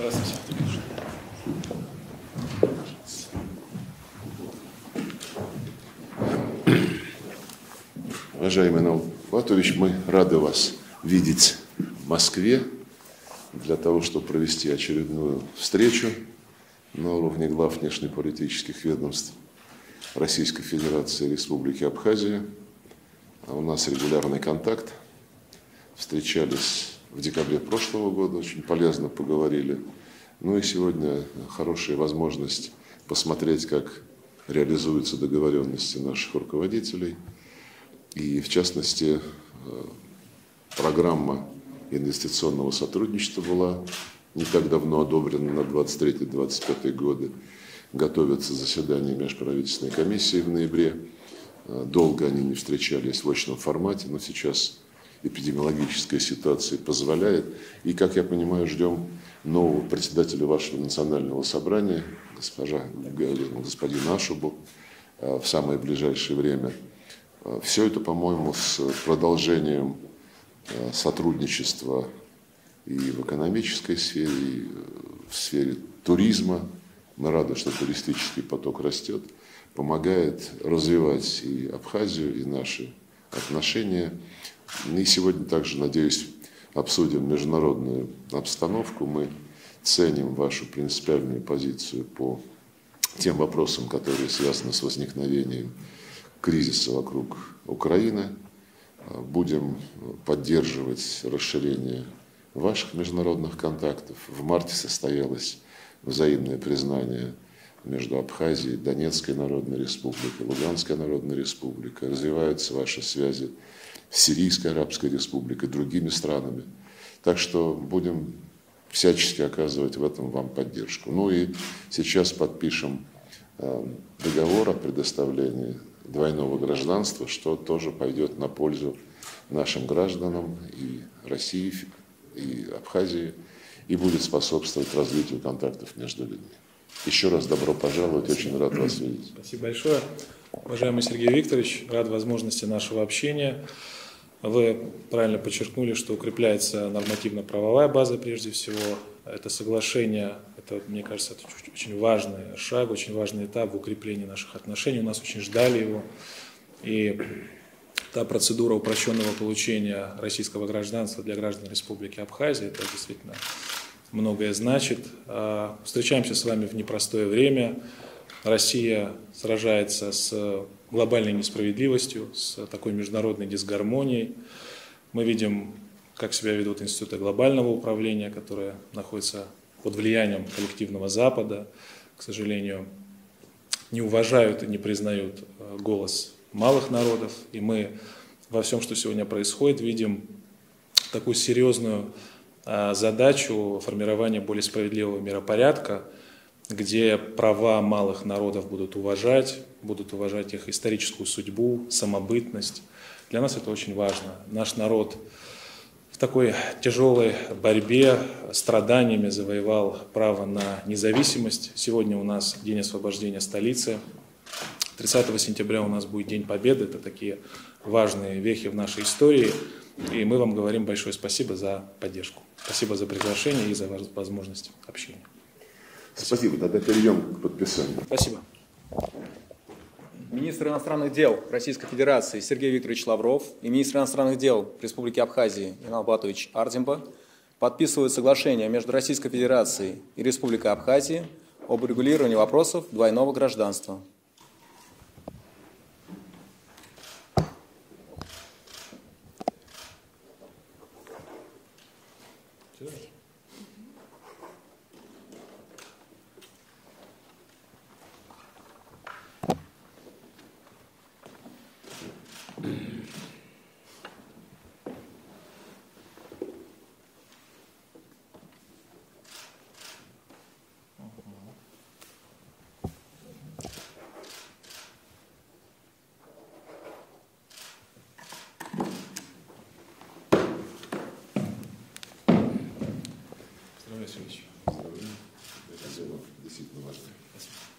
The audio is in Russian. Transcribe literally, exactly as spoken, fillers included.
Здравствуйте. Уважаемый Наум Булатович, мы рады вас видеть в Москве для того, чтобы провести очередную встречу на уровне глав внешнеполитических ведомств Российской Федерации и Республики Абхазия. У нас регулярный контакт. Встречались в декабре прошлого года, очень полезно поговорили. Ну и сегодня хорошая возможность посмотреть, как реализуются договоренности наших руководителей. И, в частности, программа инвестиционного сотрудничества была не так давно одобрена на двадцать третий — двадцать пятый годы. Готовятся заседания межправительственной комиссии в ноябре. Долго они не встречались в очном формате, но сейчас эпидемиологическая ситуация позволяет. И, как я понимаю, ждем нового председателя вашего национального собрания, госпожа, господина Ашубу, в самое ближайшее время. Все это, по-моему, с продолжением сотрудничества и в экономической сфере, и в сфере туризма. Мы рады, что туристический поток растет, помогает развивать и Абхазию, и наши отношения. И сегодня также, надеюсь, обсудим международную обстановку. Мы ценим вашу принципиальную позицию по тем вопросам, которые связаны с возникновением кризиса вокруг Украины. Будем поддерживать расширение ваших международных контактов. В марте состоялось взаимное признание между Абхазией, Донецкой Народной Республикой, Луганской Народной Республикой. Развиваются ваши связи с Сирийской Арабской Республикой, другими странами. Так что будем всячески оказывать в этом вам поддержку. Ну и сейчас подпишем договор о предоставлении двойного гражданства, что тоже пойдет на пользу нашим гражданам и России, и Абхазии, и будет способствовать развитию контактов между людьми. Еще раз добро пожаловать, очень рад вас видеть. Спасибо большое. Уважаемый Сергей Викторович, рад возможности нашего общения. Вы правильно подчеркнули, что укрепляется нормативно-правовая база прежде всего. Это соглашение, это, мне кажется, это очень важный шаг, очень важный этап в укреплении наших отношений. У нас очень ждали его. И та процедура упрощенного получения российского гражданства для граждан Республики Абхазия, это действительно многое значит. Встречаемся с вами в непростое время. Россия сражается с глобальной несправедливостью, с такой международной дисгармонией. Мы видим, как себя ведут институты глобального управления, которые находятся под влиянием коллективного Запада, к сожалению, не уважают и не признают голос малых народов. И мы во всем, что сегодня происходит, видим такую серьезную задачу формирования более справедливого миропорядка, где права малых народов будут уважать, будут уважать их историческую судьбу, самобытность. Для нас это очень важно. Наш народ в такой тяжелой борьбе, страданиями завоевал право на независимость. Сегодня у нас День освобождения столицы. тридцатого сентября у нас будет День Победы. Это такие важные вехи в нашей истории. И мы вам говорим большое спасибо за поддержку. Спасибо за приглашение и за возможность общения. Спасибо. Тогда перейдем к подписанию. Спасибо. Министр иностранных дел Российской Федерации Сергей Викторович Лавров и министр иностранных дел Республики Абхазия Инал Булатович Ардемба подписывают соглашение между Российской Федерацией и Республикой Абхазия об урегулировании вопросов двойного гражданства. Здравия, Сергеевич. Здравия. Это дело действительно важное. Спасибо.